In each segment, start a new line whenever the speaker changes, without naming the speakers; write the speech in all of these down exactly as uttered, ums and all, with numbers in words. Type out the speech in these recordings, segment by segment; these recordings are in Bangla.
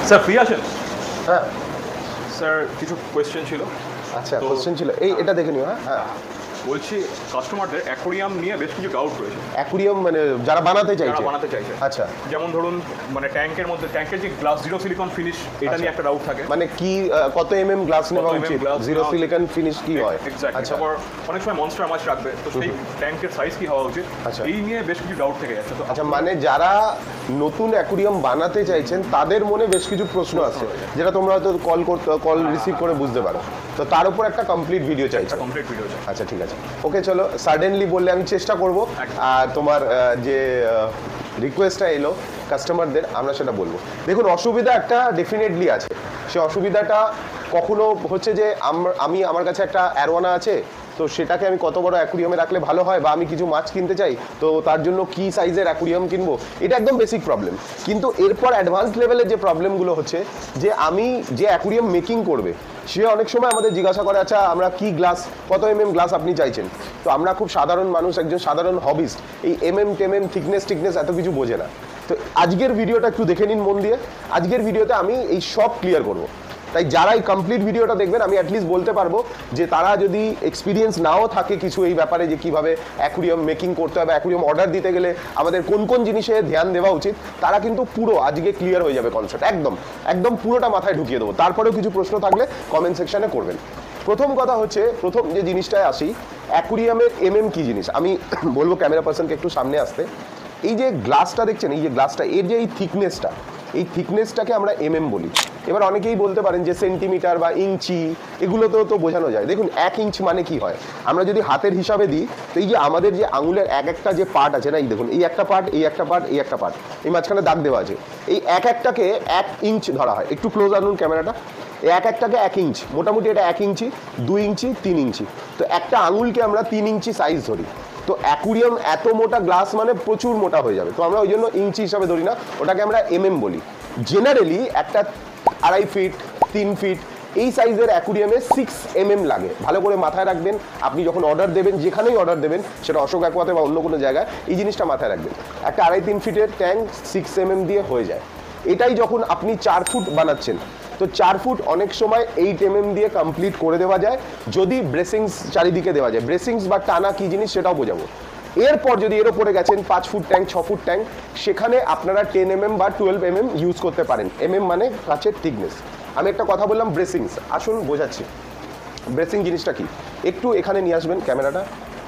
স্যার ফ্রি আছেন?
হ্যাঁ
স্যার কিছু কোয়েশ্চেন ছিল।
আচ্ছা কোশ্চেন ছিল এই এটা দেখে নিও। হ্যাঁ হ্যাঁ
বলছি কাস্টমারদের অ্যাকোরিয়াম নিয়ে বেশ কিছু ডাউট রয়েছে।
অ্যাকুরিয়াম মানে যারা বানাতে চাইছে
যারা বানাতে চাইছে,
আচ্ছা
যেমন ধরুন মানে ট্যাঙ্কের মধ্যে ট্যাঙ্কের যে গ্লাস জিরো সিলিকন ফিনিশ এটা নিয়ে একটা ডাউট থাকে।
মানে কি আহ, কত এমএম গ্লাস নেওয়া উচিত, জিরো সিলিকন ফিনিশ কি হয়?
এক্স্যাক্টলি।
আচ্ছা
তারপর অনেক সময় মনস্টার মাছ রাখবে, তো সেই ট্যাঙ্কের সাইজ কি হওয়া উচিত,
আচ্ছা।
এই নিয়ে বেশ কিছু ডাউট থেকে যাচ্ছে। তো
আচ্ছা মানে যারা নতুন অ্যাকুরিয়াম বানাতে চাইছেন তাদের মনে বেশ কিছু প্রশ্ন আছে যেটা তোমরা হয়তো কল করতে কল রিসিভ করে বুঝতে পারো, তো তার উপর একটা কমপ্লিট ভিডিও চাইছো।
কমপ্লিট ভিডিও চাই।
আচ্ছা ঠিক আছে, ওকে চলো সাডেনলি বললে আমি চেষ্টা করব, আর তোমার আহ, যে রিকোয়েস্টটা এলো কাস্টমারদের আমরা সেটা বলবো। দেখুন অসুবিধা একটা ডেফিনেটলি আছে, সে অসুবিধাটা কখনো হচ্ছে যে আম- আমি আমার কাছে একটা অ্যারোয়ানা আছে, তো সেটাকে আমি কত বড় অ্যাকুরিয়ামে রাখলে ভালো হয়, বা আমি কিছু মাছ কিনতে চাই তো তার জন্য কি সাইজের অ্যাকুরিয়াম কিনবো, এটা একদম বেসিক প্রবলেম। কিন্তু এরপর অ্যাডভান্স লেভেলের যে প্রবলেমগুলো হচ্ছে যে আমি যে অ্যাকুরিয়াম মেকিং করবে সে অনেক সময় আমাদের জিজ্ঞাসা করে আচ্ছা আমরা কি গ্লাস, কত এম এম গ্লাস আপনি চাইছেন। তো আমরা খুব সাধারণ মানুষ, একজন সাধারণ হবিস্ট, এই এম এম টেম এম থিকনেস টিকনেস এত কিছু বোঝে না। তো আজকের ভিডিওটা একটু দেখে নিন মন দিয়ে, আজকের ভিডিওতে আমি এই সব ক্লিয়ার করবো। তাই যারা এই কমপ্লিট ভিডিওটা দেখবেন আমি অ্যাটলিস্ট বলতে পারবো যে তারা যদি এক্সপিরিয়েন্স নাও থাকে কিছু এই ব্যাপারে যে কিভাবে অ্যাকুরিয়াম মেকিং করতে হবে, অ্যাকুরিয়াম অর্ডার দিতে গেলে আমাদের কোন কোন জিনিসে ধ্যান দেওয়া উচিত, তারা কিন্তু পুরো আজকে ক্লিয়ার হয়ে যাবে কনসেপ্ট, একদম একদম পুরোটা মাথায় ঢুকিয়ে দেবো। তারপরেও কিছু প্রশ্ন থাকলে কমেন্ট সেকশনে করবেন। প্রথম কথা হচ্ছে, প্রথম যে জিনিসটায় আসি, অ্যাকুরিয়ামের এম এম কি জিনিস আমি বলবো ক্যামেরা পার্সনকে একটু সামনে আসতে। এই যে গ্লাসটা দেখছেন, এই যে গ্লাসটা, এর যে এই থিকনেসটা, এই থিকনেসটাকে আমরা এম এম বলি। এবার অনেকেই বলতে পারেন যে সেন্টিমিটার বা ইঞ্চি, এগুলোতেও তো বোঝানো যায়। দেখুন এক ইঞ্চ মানে কি হয়, আমরা যদি হাতের হিসাবে দিই তো এই যে আমাদের যে আঙুলের এক একটা যে পার্ট আছে না, এই দেখুন এই একটা পার্ট, এই একটা পার্ট, এই একটা পার্ট, এই মাঝখানে দাগ দেওয়া আছে, এই এক একটাকে এক ইঞ্চ ধরা হয়। একটু ক্লোজ আনুন ক্যামেরাটা, এই এক একটাকে এক ইঞ্চ, মোটামুটি এটা এক ইঞ্চি, দুই ইঞ্চি, তিন ইঞ্চি, তো একটা আঙুলকে আমরা তিন ইঞ্চি সাইজ ধরি। তো অ্যাকুরিয়াম এত মোটা গ্লাস মানে প্রচুর মোটা হয়ে যাবে, তো আমরা ওই জন্য ইঞ্চি হিসাবে ধরি না, ওটাকে আমরা এম এম বলি। জেনারেলি একটা আড়াই ফিট তিন ফিট এই সাইজের অ্যাকুরিয়ামে সিক্স এম এম লাগে। ভালো করে মাথায় রাখবেন, আপনি যখন অর্ডার দেবেন, যেখানেই অর্ডার দেবেন, সেটা অশোক অ্যাকোয়াতে বা অন্য কোনো জায়গায়, এই জিনিসটা মাথায় রাখবেন। একটা আড়াই তিন ফিটের ট্যাঙ্ক সিক্স এম এম দিয়ে হয়ে যায়। এটাই যখন আপনি চার ফুট বানাচ্ছেন, তো চার ফুট অনেক সময় এইট এম এম দিয়ে কমপ্লিট করে দেওয়া যায়, যদি ব্রেসিংস চারিদিকে দেওয়া যায়। ব্রেসিংস বা টানা কি জিনিস সেটাও বোঝাবো। এরপর যদি এর ওপরে গেছেন পাঁচ ফুট ট্যাঙ্ক, ছ ফুট ট্যাঙ্ক, সেখানে আপনারা টেন এম এম বা টুয়েলভ এম এম ইউজ করতে পারেন। এম এম মানে কাছের থিকনেস। আমি একটা কথা বললাম ব্রেসিংস, আসুন বোঝাচ্ছি ব্রেসিং জিনিসটা কি। একটু এখানে নিয়ে আসবেন ক্যামেরাটা,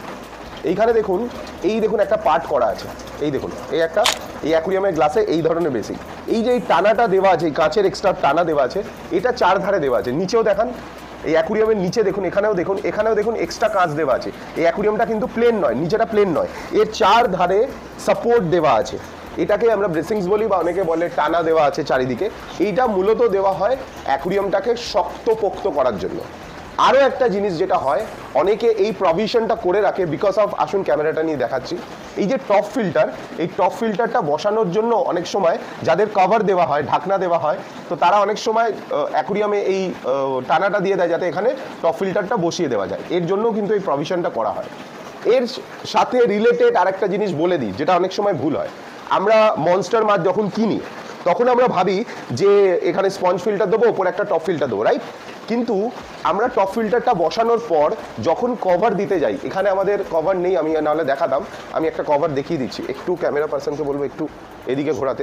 এইখানে দেখুন, এই দেখুন একটা পার্ট করা আছে, এই দেখুন এই একটা, এই অ্যাকুরিয়ামের গ্লাসে এই ধরনের বেসিং, এই যে এই টানাটা দেওয়া আছে, এই কাঁচের এক্সট্রা টানা দেওয়া আছে, এটা চার ধারে দেওয়া আছে। নিচেও দেখান, এই অ্যাকুরিয়ামের নিচে দেখুন, এখানেও দেখুন, এখানেও দেখুন এক্সট্রা কাঁচ দেওয়া আছে। এই অ্যাকুরিয়ামটা কিন্তু প্লেন নয়, নিচেটা প্লেন নয়, এর চার ধারে সাপোর্ট দেওয়া আছে। এটাকে আমরা ব্রেসিংস বলি, বা অনেকে বলে টানা দেওয়া আছে চারিদিকে। এইটা মূলত দেওয়া হয় অ্যাকুরিয়ামটাকে শক্তপোক্ত করার জন্য। আরও একটা জিনিস যেটা হয়, অনেকে এই প্রভিশনটা করে রাখে বিকজ অফ, আসুন ক্যামেরাটা নিয়ে দেখাচ্ছি, এই যে টপ ফিল্টার, এই টপ ফিল্টারটা বসানোর জন্য অনেক সময় যাদের কভার দেওয়া হয়, ঢাকনা দেওয়া হয়, তো তারা অনেক সময় অ্যাকুরিয়ামে এই টানাটা দিয়ে দেয় যাতে এখানে টপ ফিল্টারটা বসিয়ে দেওয়া যায়। এর জন্য কিন্তু এই প্রভিশনটা করা হয়। এর সাথে রিলেটেড আরেকটা জিনিস বলে দিই, যেটা অনেক সময় ভুল হয়। আমরা মনস্টার মাছ যখন কিনি তখন আমরা ভাবি যে এখানে স্পঞ্জ ফিল্টার দেবো, ওপরে একটা টপ ফিল্টার দেবো, রাইট? কিন্তু আমরা টপ ফিল্টারটা বসানোর পর যখন কভার দিতে যাই, এখানে আমাদের কভার নেই, আমি নাহলে দেখাতাম, আমি একটা কভার দেখিয়ে দিচ্ছি। একটু ক্যামেরা পার্সনকে বলবো একটু এদিকে ঘোরাতে,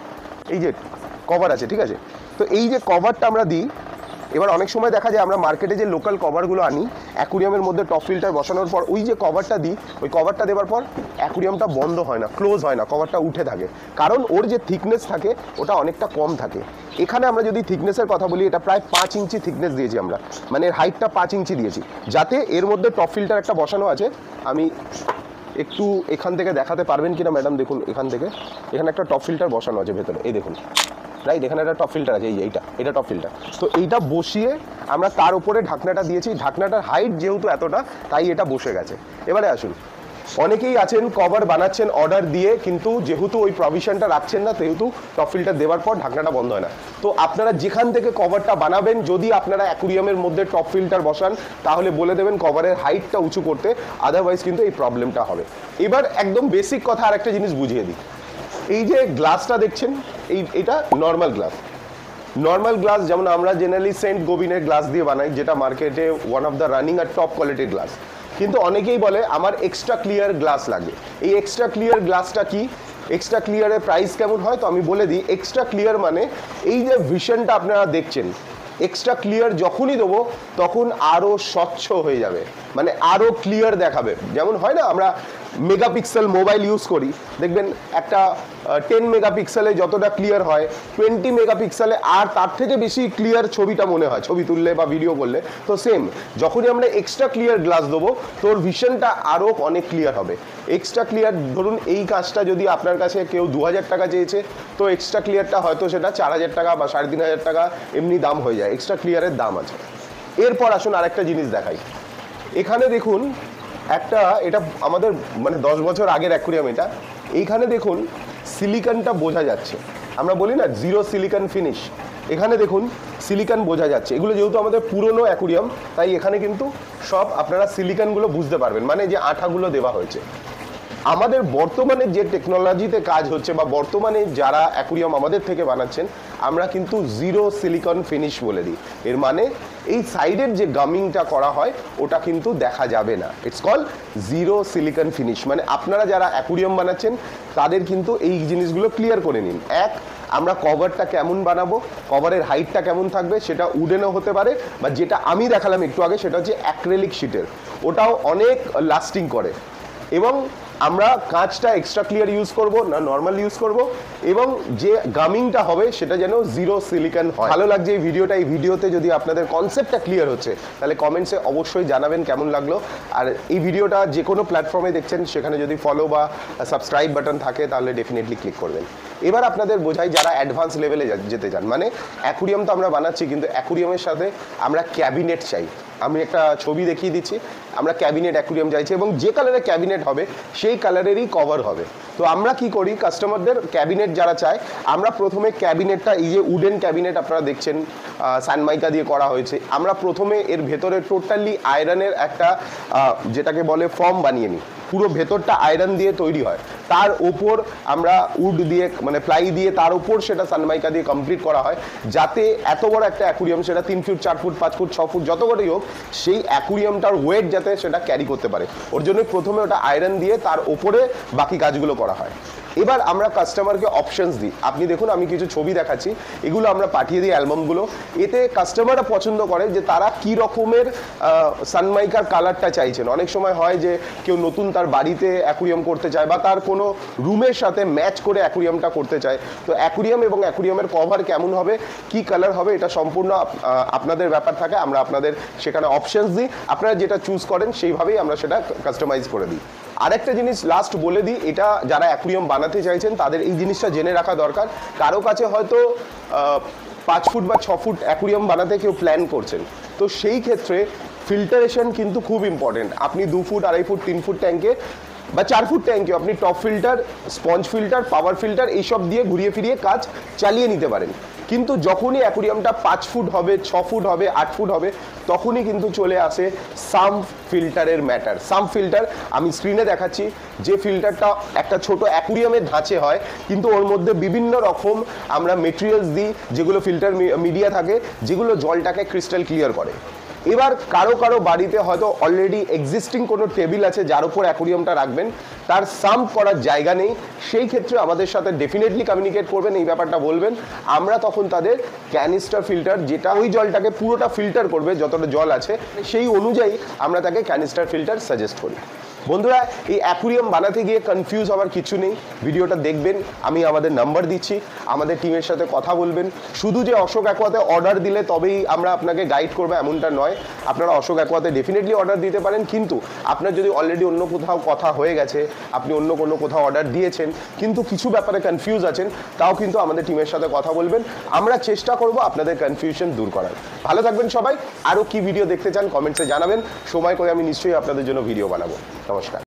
এই যে কভার আছে, ঠিক আছে? তো এই যে কভারটা আমরা দিই, এবার অনেক সময় দেখা যায় আমরা মার্কেটে যে লোকাল কভারগুলো আনি, অ্যাকুরিয়ামের মধ্যে টপ ফিল্টার বসানোর পর ওই যে কভারটা দিই, ওই কভারটা দেওয়ার পর অ্যাকুরিয়ামটা বন্ধ হয় না, ক্লোজ হয় না, কভারটা উঠে থাকে, কারণ ওর যে থিকনেস থাকে ওটা অনেকটা কম থাকে। এখানে আমরা যদি থিকনেসের কথা বলি, এটা প্রায় পাঁচ ইঞ্চি থিকনেস দিয়েছি আমরা, মানে এর হাইটটা পাঁচ ইঞ্চি দিয়েছি, যাতে এর মধ্যে টপ ফিল্টার একটা বসানো আছে। আমি একটু এখান থেকে দেখাতে পারবেন কিনা ম্যাডাম, দেখুন এখান থেকে, এখানে একটা টপ ফিল্টার বসানো আছে ভেতরে, এই দেখুন, রাইট? এখানে একটা টপ ফিল্টার আছে, এই যে এইটা, এটা টপ ফিল্টার। তো এইটা বসিয়ে আমরা তার উপরে ঢাকনাটা দিয়েছি, ঢাকনাটার হাইট যেহেতু এতটা, তাই এটা বসে গেছে। এবারে আসুন, অনেকেই আছেন কভার বানাচ্ছেন অর্ডার দিয়ে, কিন্তু যেহেতু ওই প্রভিশনটা রাখছেন না, সেহেতু টপ ফিল্টার দেওয়ার পর ঢাকনাটা বন্ধ হয় না। তো আপনারা যেখান থেকে কভারটা বানাবেন, যদি আপনারা অ্যাকুরিয়ামের মধ্যে টপ ফিল্টার বসান, তাহলে বলে দেবেন কভারের হাইটটা উঁচু করতে, আদারওয়াইজ কিন্তু এই প্রবলেমটা হবে। এবার একদম বেসিক কথা আর একটা জিনিস বুঝিয়ে দিই। এই যে গ্লাসটা দেখছেন, এই এটা নর্মাল গ্লাস, নর্মাল গ্লাস যেমন আমরা জেনারেলি সেন্ট গোবিনের গ্লাস দিয়ে বানাই, যেটা মার্কেটে ওয়ান অফ দ্য রানিং আর টপ কোয়ালিটির গ্লাস, কিন্তু অনেকেই বলে আমার এক্সট্রা ক্লিয়ার গ্লাস লাগে। এই এক্সট্রা ক্লিয়ার গ্লাসটা কি, এক্সট্রা ক্লিয়ারের প্রাইস কেমন হয়, তো আমি বলে দিই। এক্সট্রা ক্লিয়ার মানে এই যে ভিশনটা আপনারা দেখছেন, এক্সট্রা ক্লিয়ার যখনই দেবো তখন আরও স্বচ্ছ হয়ে যাবে, মানে আরও ক্লিয়ার দেখাবে। যেমন হয় না আমরা মেগাপিক্সেল মোবাইল ইউজ করি, দেখবেন একটা টেন মেগাপিক্সেলে যতটা ক্লিয়ার হয়, টোয়েন্টি মেগাপিক্সেলে আর তার থেকে বেশি ক্লিয়ার ছবিটা মনে হয় ছবি তুললে বা ভিডিও করলে। তো সেম যখনই আমরা এক্সট্রা ক্লিয়ার গ্লাস দেবো তোর ভিশনটা আরও অনেক ক্লিয়ার হবে। এক্সট্রা ক্লিয়ার ধরুন এই কাজটা যদি আপনার কাছে কেউ দু হাজার টাকা চেয়েছে, তো এক্সট্রা ক্লিয়ারটা হয়তো সেটা চার হাজার টাকা বা সাড়ে তিন হাজার টাকা এমনি দাম হয়ে যায়, এক্সট্রা ক্লিয়ারের দাম আছে। এরপর আসুন আরেকটা জিনিস দেখাই। এখানে দেখুন একটা, এটা আমাদের মানে দশ বছর আগের অ্যাকুরিয়াম এটা। এইখানে দেখুন সিলিকনটা বোঝা যাচ্ছে, আমরা বলি না জিরো সিলিকন ফিনিশ, এখানে দেখুন সিলিকন বোঝা যাচ্ছে। এগুলো যেহেতু আমাদের পুরনো অ্যাকুরিয়াম, তাই এখানে কিন্তু সব আপনারা সিলিকনগুলো বুঝতে পারবেন, মানে যে আঠাগুলো দেওয়া হয়েছে। আমাদের বর্তমানে যে টেকনোলজিতে কাজ হচ্ছে বা বর্তমানে যারা অ্যাকুরিয়াম আমাদের থেকে বানাচ্ছেন, আমরা কিন্তু জিরো সিলিকন ফিনিশ বলে দিই। এর মানে এই সাইডের যে গামিংটা করা হয় ওটা কিন্তু দেখা যাবে না, it's call zero silicone finish. মানে আপনারা যারা অ্যাকুরিয়াম বানাচ্ছেন তাদের কিন্তু এই জিনিসগুলো ক্লিয়ার করে নিন। এক, আমরা কভারটা কেমন বানাবো, কভারের হাইটটা কেমন থাকবে, সেটা উডেনও হতে পারে, বা যেটা আমি দেখালাম একটু আগে সেটা হচ্ছে অ্যাক্রেলিক শিটের, ওটাও অনেক লাস্টিং করে। এবং আমরা কাঁচটা এক্সট্রা ক্লিয়ার ইউজ করব না নর্মাল ইউজ করব, এবং যে গামিংটা হবে সেটা যেন জিরো সিলিকন হয়। ভালো লাগছে এই ভিডিওটা। এই ভিডিওতে যদি আপনাদের কনসেপ্টটা ক্লিয়ার হচ্ছে তাহলে কমেন্টসে অবশ্যই জানাবেন কেমন লাগলো। আর এই ভিডিওটা যে কোনো প্ল্যাটফর্মে দেখছেন সেখানে যদি ফলো বা সাবস্ক্রাইব বাটন থাকে তাহলে ডেফিনেটলি ক্লিক করবেন। এবার আপনাদের বোঝাই যারা অ্যাডভান্স লেভেলে যেতে চান, মানে অ্যাকুরিয়াম তো আমরা বানাচ্ছি কিন্তু অ্যাকুরিয়ামের সাথে আমরা ক্যাবিনেট চাই। আমি একটা ছবি দেখিয়ে দিচ্ছি, আমরা ক্যাবিনেট অ্যাকুরিয়াম চাইছি এবং যে কালারের ক্যাবিনেট হবে সেই কালারেরই কভার হবে। তো আমরা কি করি, কাস্টমারদের ক্যাবিনেট যারা চায়, আমরা প্রথমে ক্যাবিনেটটা, এই যে উডেন ক্যাবিনেট আপনারা দেখছেন সানমাইকা দিয়ে করা হয়েছে, আমরা প্রথমে এর ভেতরে টোটালি আয়রনের একটা যেটাকে বলে ফর্ম বানিয়ে নিই। পুরো ভেতরটা আয়রন দিয়ে তৈরি হয়, তার ওপর আমরা উড দিয়ে মানে প্লাই দিয়ে তার উপর সেটা সানমাইকা দিয়ে কমপ্লিট করা হয়, যাতে এত বড় একটা অ্যাকুরিয়াম, সেটা তিন ফুট চার ফুট পাঁচ ফুট ছ ফুট যত বড়ই হোক, সেই অ্যাকুরিয়ামটার ওয়েট যাতে সেটা ক্যারি করতে পারে, ওর জন্য প্রথমে ওটা আয়রন দিয়ে তার ওপরে বাকি কাজগুলো করা হয়। এবার আমরা কাস্টমারকে অপশনস দিই। আপনি দেখুন আমি কিছু ছবি দেখাচ্ছি, এগুলো আমরা পাঠিয়ে দিই অ্যালবামগুলো। এতে কাস্টমাররা পছন্দ করে যে তারা কি রকমের সানমাইকার কালারটা চাইছেন। অনেক সময় হয় যে কেউ নতুন তার বাড়িতে অ্যাকুরিয়াম করতে চায় বা তার কোনো রুমের সাথে ম্যাচ করে অ্যাকুরিয়ামটা করতে চায়। তো অ্যাকুরিয়াম এবং অ্যাকুরিয়ামের কভার কেমন হবে, কি কালার হবে, এটা সম্পূর্ণ আপনাদের ব্যাপার থাকে। আমরা আপনাদের সেখানে অপশনস দিই, আপনারা যেটা চুজ করেন সেইভাবেই আমরা সেটা কাস্টমাইজ করে দিই। আরেকটা জিনিস লাস্ট বলে দিই, এটা যারা অ্যাকুরিয়াম বানাতে চাইছেন তাদের এই জিনিসটা জেনে রাখা দরকার। কারো কাছে হয়তো পাঁচ ফুট বা ছ ফুট অ্যাকুরিয়াম বানাতে কেউ প্ল্যান করছেন, তো সেই ক্ষেত্রে ফিল্টারেশন কিন্তু খুব ইম্পর্টেন্ট। আপনি দু ফুট আড়াই ফুট তিন ফুট ট্যাঙ্কে বা চার ফুট ট্যাঙ্কে আপনি top filter, sponge filter, power filter এইসব দিয়ে ঘুরিয়ে ফিরিয়ে কাজ চালিয়ে নিতে পারেন। কিন্তু যখনই অ্যাকুরিয়ামটা পাঁচ ফুট হবে, ছ ফুট হবে, আট ফুট হবে, তখনই কিন্তু চলে আসে সাম্প ফিল্টারের ম্যাটার। সাম্প ফিল্টার আমি স্ক্রিনে দেখাচ্ছি, যে ফিল্টারটা একটা ছোট অ্যাকুরিয়ামের ধাঁচে হয়, কিন্তু ওর মধ্যে বিভিন্ন রকম আমরা মেটেরিয়ালস দিই, যেগুলো ফিল্টার মিডিয়া থাকে, যেগুলো জলটাকে ক্রিস্টাল ক্লিয়ার করে। এবার কারো কারো বাড়িতে হয়তো অলরেডি এক্সিস্টিং কোনো টেবিল আছে যার উপর অ্যাকুরিয়ামটা রাখবেন, তার সাম্প করার জায়গা নেই, সেই ক্ষেত্রে আমাদের সাথে ডেফিনেটলি কমিউনিকেট করবেন, এই ব্যাপারটা বলবেন। আমরা তখন তাদের ক্যানিস্টার ফিল্টার, যেটা ওই জলটাকে পুরোটা ফিল্টার করবে যতটা জল আছে, সেই অনুযায়ী আমরা তাকে ক্যানিস্টার ফিল্টার সাজেস্ট করি। বন্ধুরা, এই অ্যাকুরিয়াম বানাতে গিয়ে কনফিউজ হওয়ার কিছু নেই, ভিডিওটা দেখবেন, আমি আমাদের নাম্বার দিচ্ছি, আমাদের টিমের সাথে কথা বলবেন। শুধু যে অশোক অ্যাকোয়াতে অর্ডার দিলে তবেই আমরা আপনাকে গাইড করবো এমনটা নয়। আপনারা অশোক অ্যাকোয়াতে ডেফিনেটলি অর্ডার দিতে পারেন, কিন্তু আপনার যদি অলরেডি অন্য কোথাও কথা হয়ে গেছে, আপনি অন্য কোনো কোথাও অর্ডার দিয়েছেন কিন্তু কিছু ব্যাপারে কনফিউজ আছেন, তাও কিন্তু আমাদের টিমের সাথে কথা বলবেন, আমরা চেষ্টা করব আপনাদের কনফিউশন দূর করার। ভালো থাকবেন সবাই। আরও কি ভিডিও দেখতে চান কমেন্টসে জানাবেন, সময় করে আমি নিশ্চয়ই আপনাদের জন্য ভিডিও বানাবো। নমস্কার।